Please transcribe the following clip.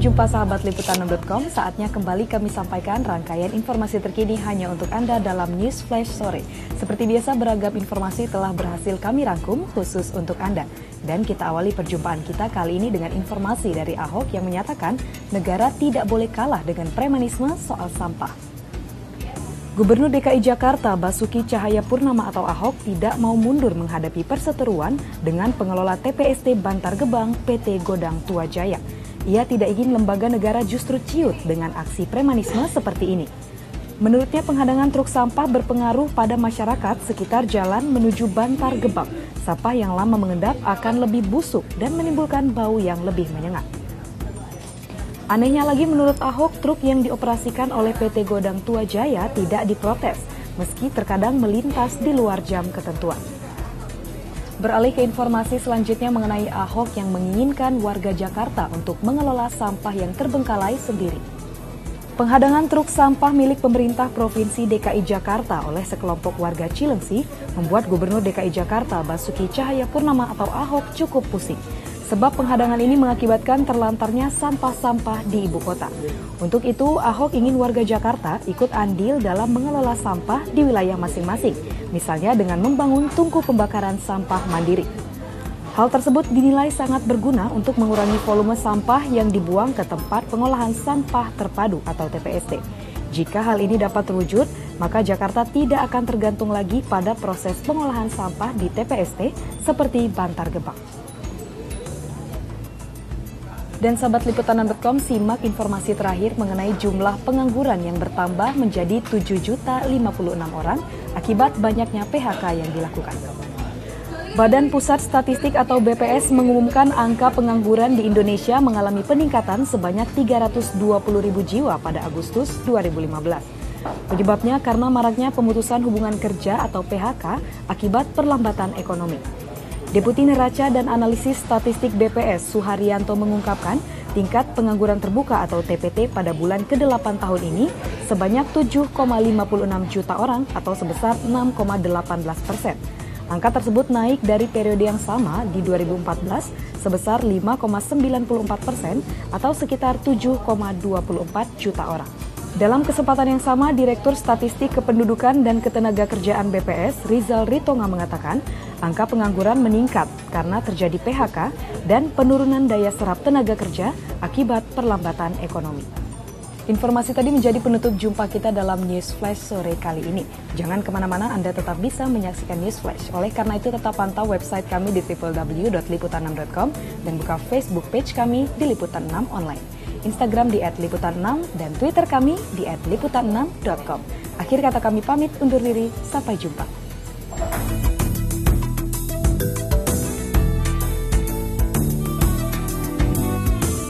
jumpa sahabat liputan6.com, saatnya kembali kami sampaikan rangkaian informasi terkini hanya untuk Anda dalam News Flash sore. Seperti biasa, beragam informasi telah berhasil kami rangkum khusus untuk Anda. Dan kita awali perjumpaan kita kali ini dengan informasi dari Ahok yang menyatakan negara tidak boleh kalah dengan premanisme soal sampah. Gubernur DKI Jakarta Basuki Cahayapurnama atau Ahok tidak mau mundur menghadapi perseteruan dengan pengelola TPST Bantar Gebang PT Godang Tua Jaya. Ia tidak ingin lembaga negara justru ciut dengan aksi premanisme seperti ini. Menurutnya penghadangan truk sampah berpengaruh pada masyarakat sekitar jalan menuju Bantar Gebang. Sampah yang lama mengendap akan lebih busuk dan menimbulkan bau yang lebih menyengat. Anehnya lagi menurut Ahok, truk yang dioperasikan oleh PT Godang Tua Jaya tidak diprotes, meski terkadang melintas di luar jam ketentuan. Beralih ke informasi selanjutnya mengenai Ahok yang menginginkan warga Jakarta untuk mengelola sampah yang terbengkalai sendiri. Penghadangan truk sampah milik pemerintah Provinsi DKI Jakarta oleh sekelompok warga Cilengsi membuat Gubernur DKI Jakarta Basuki Cahayapurnama atau Ahok cukup pusing. Sebab penghadangan ini mengakibatkan terlantarnya sampah-sampah di ibu kota. Untuk itu, Ahok ingin warga Jakarta ikut andil dalam mengelola sampah di wilayah masing-masing, misalnya dengan membangun tungku pembakaran sampah mandiri. Hal tersebut dinilai sangat berguna untuk mengurangi volume sampah yang dibuang ke tempat pengolahan sampah terpadu atau TPST. Jika hal ini dapat terwujud, maka Jakarta tidak akan tergantung lagi pada proses pengolahan sampah di TPST seperti Bantar Gebang. Dan sahabat liputan6.com, simak informasi terakhir mengenai jumlah pengangguran yang bertambah menjadi 7.056 orang akibat banyaknya PHK yang dilakukan. Badan Pusat Statistik atau BPS mengumumkan angka pengangguran di Indonesia mengalami peningkatan sebanyak 320.000 jiwa pada Agustus 2015. Penyebabnya karena maraknya pemutusan hubungan kerja atau PHK akibat perlambatan ekonomi. Deputi Neraca dan Analisis Statistik BPS Suharyanto mengungkapkan tingkat pengangguran terbuka atau TPT pada bulan ke-8 tahun ini sebanyak 7,56 juta orang atau sebesar 6,18%. Angka tersebut naik dari periode yang sama di 2014 sebesar 5,94% atau sekitar 7,24 juta orang. Dalam kesempatan yang sama, Direktur Statistik Kependudukan dan Ketenagakerjaan BPS, Rizal Ritonga mengatakan, angka pengangguran meningkat karena terjadi PHK dan penurunan daya serap tenaga kerja akibat perlambatan ekonomi. Informasi tadi menjadi penutup jumpa kita dalam News Flash sore kali ini. Jangan kemana-mana, Anda tetap bisa menyaksikan News Flash. Oleh karena itu, tetap pantau website kami di www.liputan6.com dan buka Facebook page kami di Liputan 6 Online. Instagram di @liputan6 dan Twitter kami di @liputan6.com. Akhir kata kami pamit undur diri, sampai jumpa.